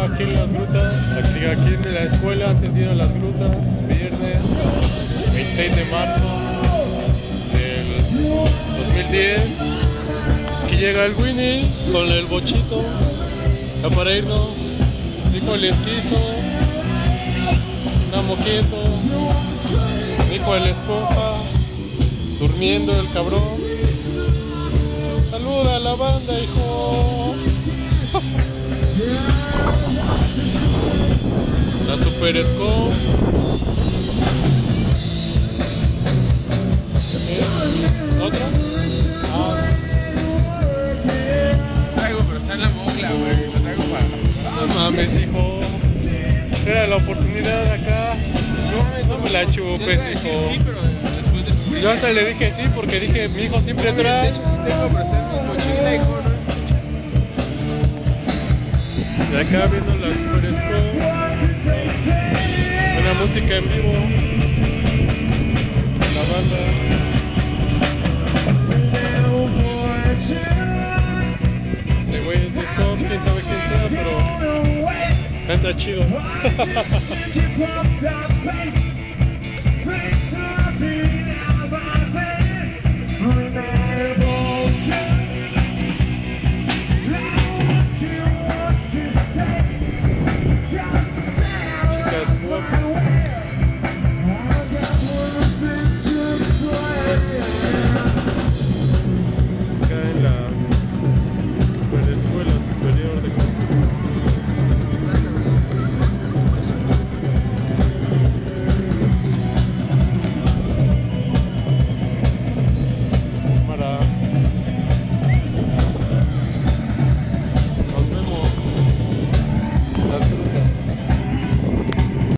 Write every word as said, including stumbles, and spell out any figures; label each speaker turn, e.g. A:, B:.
A: aquí en las grutas, aquí, aquí en la escuela, antes de ir a las grutas, viernes veintiséis de marzo del dos mil diez. Aquí llega el Winnie con el bochito, ya para irnos. Dijo el esquizo, una moquito, dijo el esponja, durmiendo el cabrón. Saluda a la banda, hijo. La Super Esco. ¿Otra? Ah.
B: Traigo, pero está en la mocla, güey. Lo traigo para.
A: No mames, hijo. Era la oportunidad acá.
B: No,
A: No me la chupes, hijo.
B: Sí, pero después descubrí.
A: Yo hasta le dije sí porque dije, mi hijo siempre
B: De
A: trae.
B: hecho, sí tengo, pero está en mi mochila, hijo, ¿no?
A: De acá viendo las Super Esco. Una música en vivo. La banda. Este güey es de Cops, quién sabe quién sea, pero canta chido.